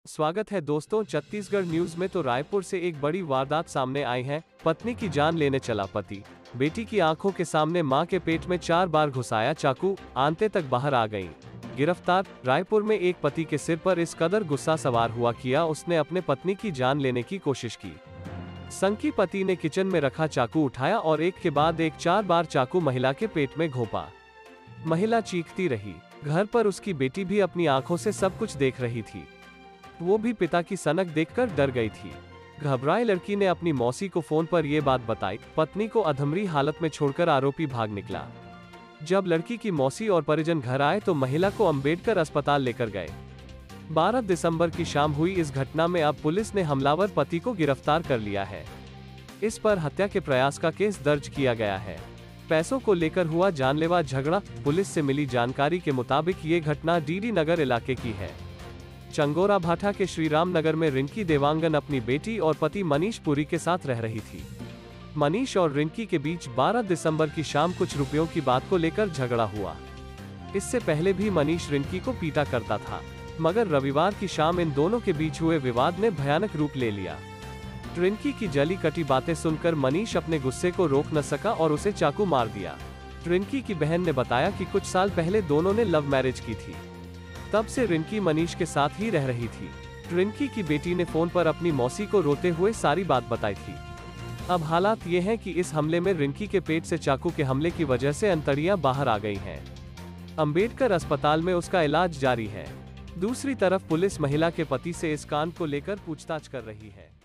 स्वागत है दोस्तों छत्तीसगढ़ न्यूज में। तो रायपुर से एक बड़ी वारदात सामने आई है। पत्नी की जान लेने चला पति। बेटी की आंखों के सामने मां के पेट में 4 बार घुसाया चाकू, आंतें तक बाहर आ गईं। गिरफ्तार। रायपुर में एक पति के सिर पर इस कदर गुस्सा सवार हुआ किया उसने अपने पत्नी की जान लेने की कोशिश की। संकी पति ने किचन में रखा चाकू उठाया और एक के बाद एक 4 बार चाकू महिला के पेट में घोंपा। महिला चीखती रही। घर पर उसकी बेटी भी अपनी आंखों से सब कुछ देख रही थी। वो भी पिता की सनक देखकर डर गई थी। घबराई लड़की ने अपनी मौसी को फोन पर यह बात बताई। पत्नी को अधमरी हालत में छोड़कर आरोपी भाग निकला। जब लड़की की मौसी और परिजन घर आए तो महिला को अंबेडकर अस्पताल लेकर गए। 12 दिसंबर की शाम हुई इस घटना में अब पुलिस ने हमलावर पति को गिरफ्तार कर लिया है। इस पर हत्या के प्रयास का केस दर्ज किया गया है। पैसों को लेकर हुआ जानलेवा झगड़ा। पुलिस से मिली जानकारी के मुताबिक ये घटना डीडी नगर इलाके की है। चंगोरा भाठा के श्री राम नगर में रिंकी देवांगन अपनी बेटी और पति मनीष पुरी के साथ रह रही थी। मनीष और रिंकी के बीच 12 दिसंबर की शाम कुछ रुपयों की बात को लेकर झगड़ा हुआ। इससे पहले भी मनीष रिंकी को पीटा करता था, मगर रविवार की शाम इन दोनों के बीच हुए विवाद ने भयानक रूप ले लिया। रिंकी की जली कटी बातें सुनकर मनीष अपने गुस्से को रोक न सका और उसे चाकू मार दिया। रिंकी की बहन ने बताया कि कुछ साल पहले दोनों ने लव मैरिज की थी। तब से रिंकी मनीष के साथ ही रह रही थी। रिंकी की बेटी ने फोन पर अपनी मौसी को रोते हुए सारी बात बताई थी। अब हालात ये हैं कि इस हमले में रिंकी के पेट से चाकू के हमले की वजह से अंतड़ियां बाहर आ गई हैं। अंबेडकर अस्पताल में उसका इलाज जारी है। दूसरी तरफ पुलिस महिला के पति से इस कांड को लेकर पूछताछ कर रही है।